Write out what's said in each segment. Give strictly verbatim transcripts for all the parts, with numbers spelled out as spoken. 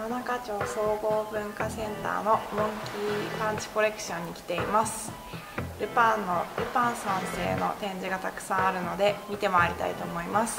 野中町総合文化センターのモンキーパンチコレクションに来ています。ルパンのルパン三世の展示がたくさんあるので見て回りたいと思います。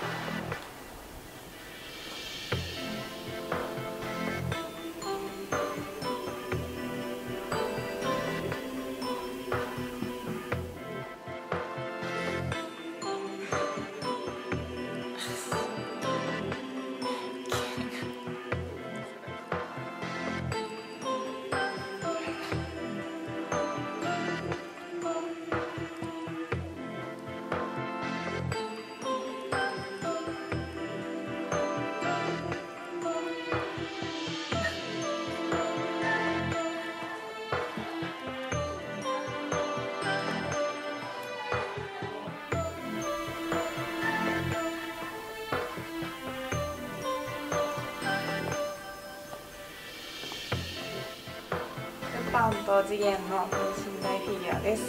ルパンと次元の等身大フィギュアです。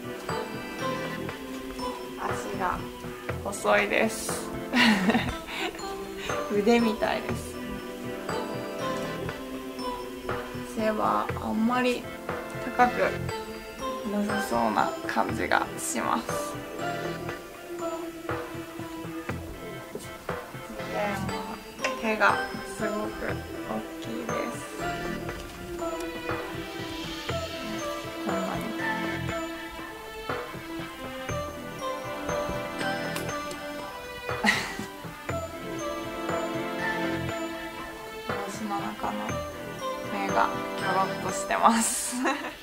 足が細いです腕みたいです。背はあんまり高くなさそうな感じがします。次元は手がすごく大きいです。帽子の中の目がギョロッとしてます